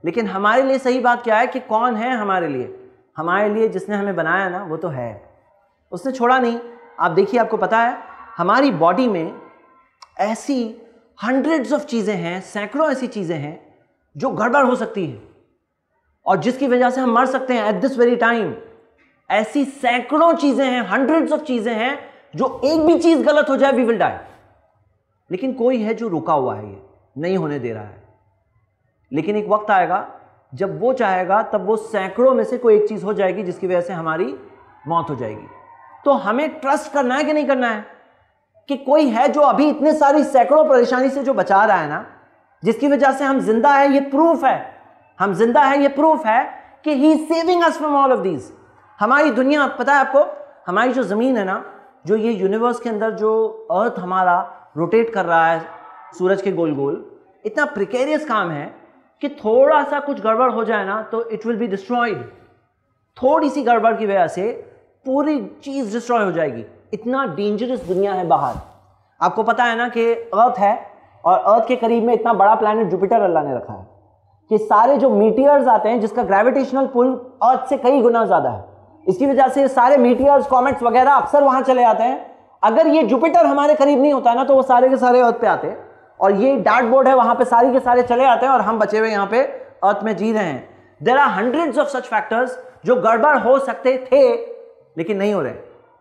लेकिन हमारे लिए सही बात क्या है कि कौन है हमारे लिए जिसने हमें बनाया ना, वो तो है, उसने छोड़ा नहीं। आप देखिए, आपको पता है हमारी बॉडी में ऐसी हंड्रेड्स ऑफ चीज़ें हैं, सैकड़ों ऐसी चीज़ें हैं जो गड़बड़ हो सकती है और जिसकी वजह से हम मर सकते हैं एट दिस वेरी टाइम। ऐसी सैकड़ों चीज़ें हैं, हंड्रेड्स ऑफ चीज़ें हैं, जो एक भी चीज़ गलत हो जाए वी विल डाई। लेकिन कोई है जो रुका हुआ है, ये नहीं होने दे रहा है। लेकिन एक वक्त आएगा जब वो चाहेगा, तब वो सैकड़ों में से कोई एक चीज़ हो जाएगी जिसकी वजह से हमारी मौत हो जाएगी। तो हमें ट्रस्ट करना है कि नहीं करना है कि कोई है जो अभी इतने सारी सैकड़ों परेशानी से जो बचा रहा है ना, जिसकी वजह से हम जिंदा है। ये प्रूफ है, हम जिंदा है, ये प्रूफ है कि he is saving us from all of these. हमारी दुनिया, पता है आपको, हमारी जो ज़मीन है ना, जो ये यूनिवर्स के अंदर जो अर्थ हमारा रोटेट कर रहा है सूरज के गोल गोल, इतना प्रिकेरियस काम है कि थोड़ा सा कुछ गड़बड़ हो जाए ना तो इट विल बी डिस्ट्रॉयड। थोड़ी सी गड़बड़ की वजह से पूरी चीज़ डिस्ट्रॉय हो जाएगी। इतना डेंजरस दुनिया है बाहर। आपको पता है ना कि अर्थ है, और अर्थ के करीब में इतना बड़ा प्लैनेट जुपिटर अल्लाह ने रखा है कि सारे जो मीटियर्स आते हैं, जिसका ग्रेविटेशनल पुल अर्थ से कई गुना ज़्यादा है, इसकी वजह से सारे मीटियर्स, कॉमेट्स वगैरह अक्सर वहाँ चले आते हैं। अगर ये जुपिटर हमारे करीब नहीं होता ना तो वो सारे के सारे अर्थ पे आते, और ये डार्ट बोर्ड है, वहाँ पे सारी के सारे चले आते हैं और हम बचे हुए यहाँ पे अर्थ में जी रहे हैं। There are hundreds of such factors जो गड़बड़ हो सकते थे लेकिन नहीं हो रहे।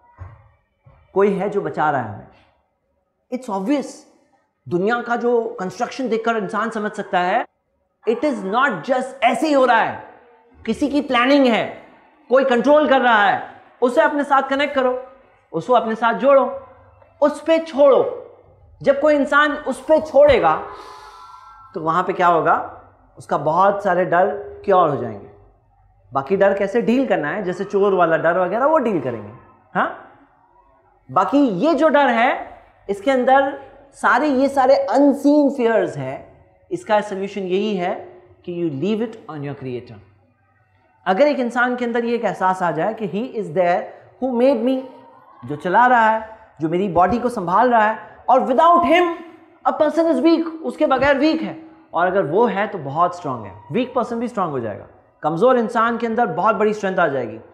कोई है जो बचा रहा है हमें। It's obvious. दुनिया का जो कंस्ट्रक्शन देखकर इंसान समझ सकता है इट इज नॉट जस्ट ऐसे ही हो रहा है, किसी की प्लानिंग है, कोई कंट्रोल कर रहा है। उसे अपने साथ कनेक्ट करो, उसको अपने साथ जोड़ो, उस पे छोड़ो। जब कोई इंसान उस पे छोड़ेगा तो वहां पे क्या होगा, उसका बहुत सारे डर क्योर हो जाएंगे। बाकी डर कैसे डील करना है, जैसे चोर वाला डर वगैरह, वो डील करेंगे। हाँ, बाकी ये जो डर है इसके अंदर ये सारे अनसीन फियर्स हैं। इसका सोल्यूशन यही है कि you leave it on your creator. अगर एक इंसान के अंदर ये एक एहसास आ जाए कि he is there who made me, जो चला रहा है, जो मेरी बॉडी को संभाल रहा है, और without him a person is weak, उसके बगैर वीक है, और अगर वो है तो बहुत स्ट्रांग है। वीक पर्सन भी स्ट्रांग हो जाएगा। कमजोर इंसान के अंदर बहुत बड़ी स्ट्रेंथ आ जाएगी।